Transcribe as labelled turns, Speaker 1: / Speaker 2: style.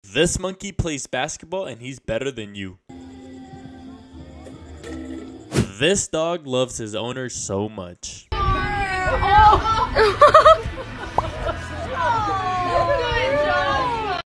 Speaker 1: This monkey plays basketball and he's better than you. This dog loves his owner so much.
Speaker 2: Oh.